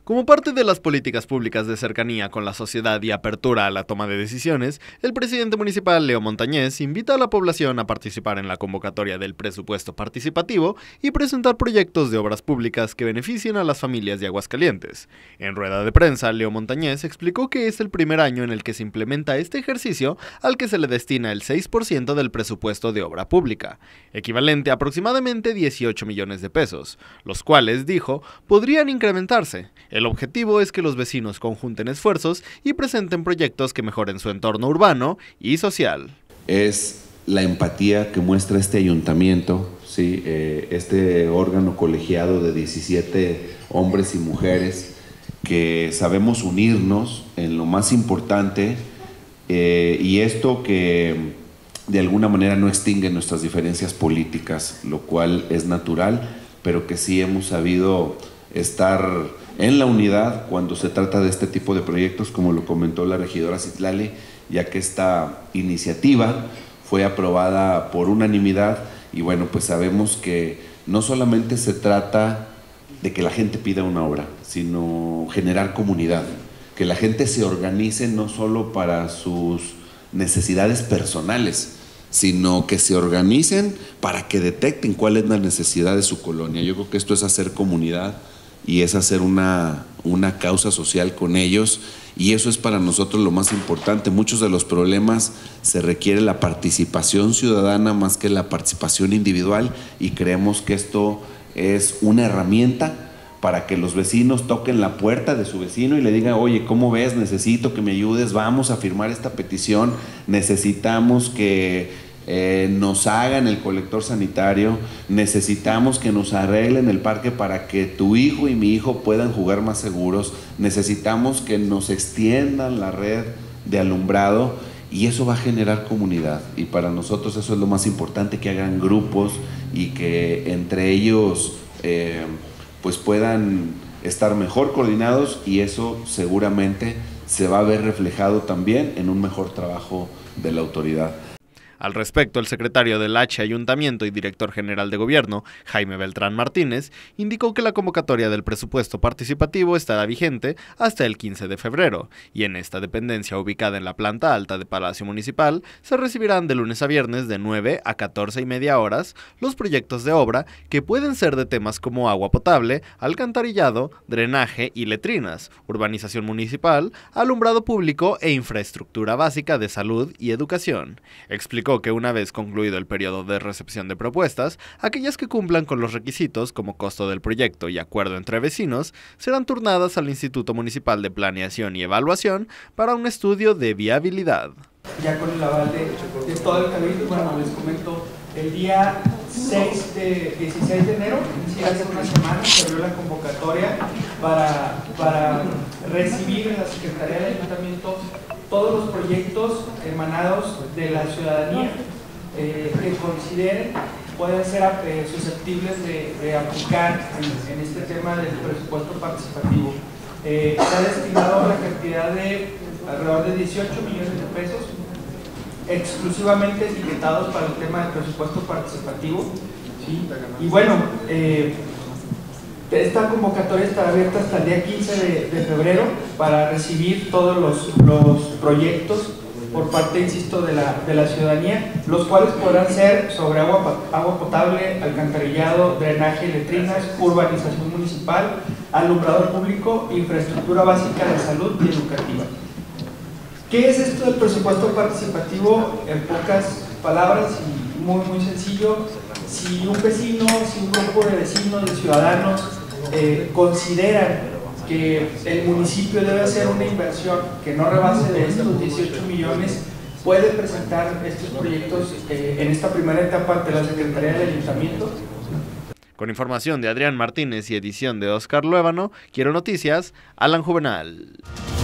Como parte de las políticas públicas de cercanía con la sociedad y apertura a la toma de decisiones, el presidente municipal Leo Montañez invita a la población a participar en la convocatoria del presupuesto participativo y presentar proyectos de obras públicas que beneficien a las familias de Aguascalientes. En rueda de prensa, Leo Montañez explicó que es el primer año en el que se implementa este ejercicio al que se le destina el 6% del presupuesto de obra pública, equivalente a aproximadamente 18 millones de pesos, los cuales, dijo, podrían incrementarse. El objetivo es que los vecinos conjunten esfuerzos y presenten proyectos que mejoren su entorno urbano y social. Es la empatía que muestra este ayuntamiento, ¿sí? Este órgano colegiado de 17 hombres y mujeres que sabemos unirnos en lo más importante y esto que de alguna manera no extingue nuestras diferencias políticas, lo cual es natural, pero que sí hemos sabido estar en la unidad cuando se trata de este tipo de proyectos, como lo comentó la regidora Citlali, ya que esta iniciativa fue aprobada por unanimidad y bueno, pues sabemos que no solamente se trata de que la gente pida una obra, sino generar comunidad, que la gente se organice no solo para sus necesidades personales, sino que se organicen para que detecten cuál es la necesidad de su colonia. Yo creo que esto es hacer comunidad y es hacer una causa social con ellos, y eso es para nosotros lo más importante. Muchos de los problemas se requiere la participación ciudadana más que la participación individual, y creemos que esto es una herramienta para que los vecinos toquen la puerta de su vecino y le digan: oye, ¿cómo ves? Necesito que me ayudes, vamos a firmar esta petición, necesitamos que nos hagan el colector sanitario, necesitamos que nos arreglen el parque para que tu hijo y mi hijo puedan jugar más seguros, necesitamos que nos extiendan la red de alumbrado, y eso va a generar comunidad, y para nosotros eso es lo más importante, que hagan grupos y que entre ellos pues puedan estar mejor coordinados, y eso seguramente se va a ver reflejado también en un mejor trabajo de la autoridad. Al respecto, el secretario del H Ayuntamiento y director general de Gobierno, Jaime Beltrán Martínez, indicó que la convocatoria del presupuesto participativo estará vigente hasta el 15 de febrero, y en esta dependencia ubicada en la planta alta de Palacio Municipal se recibirán de lunes a viernes de 9 a 14:30 horas los proyectos de obra que pueden ser de temas como agua potable, alcantarillado, drenaje y letrinas, urbanización municipal, alumbrado público e infraestructura básica de salud y educación. Explicó que una vez concluido el periodo de recepción de propuestas, aquellas que cumplan con los requisitos como costo del proyecto y acuerdo entre vecinos serán turnadas al Instituto Municipal de Planeación y Evaluación para un estudio de viabilidad. Ya con el aval de todo el cabildo, bueno, les comento, el día 16 de enero, hace una semana, se abrió la convocatoria para recibir en la Secretaría del Ayuntamiento todos los proyectos emanados de la ciudadanía que consideren pueden ser susceptibles de aplicar en este tema del presupuesto participativo. Se ha destinado la cantidad de alrededor de 18 millones de pesos exclusivamente etiquetados para el tema del presupuesto participativo, ¿sí? Y bueno, esta convocatoria estará abierta hasta el día 15 de febrero para recibir todos los proyectos por parte, insisto, de la ciudadanía, los cuales podrán ser sobre agua potable, alcantarillado, drenaje, letrinas, urbanización municipal, alumbrado público, infraestructura básica de salud y educativa. ¿Qué es esto del presupuesto participativo? En pocas palabras y muy sencillo: si un vecino, si un grupo de vecinos, de ciudadanos consideran que el municipio debe hacer una inversión que no rebase de estos 18 millones, puede presentar estos proyectos en esta primera etapa ante la Secretaría del Ayuntamiento. Con información de Adrián Martínez y edición de Oscar Luébano, Quiero Noticias, Alan Juvenal.